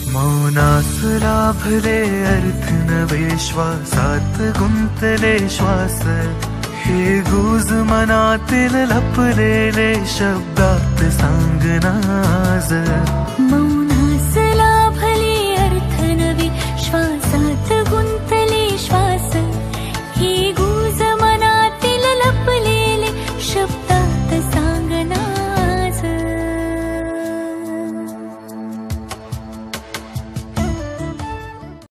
मौनास लाभले अर्थ नवे श्वासात गुंतले श्वास हे गुज मनातील लपलेले शब्दात सांगनाज मौन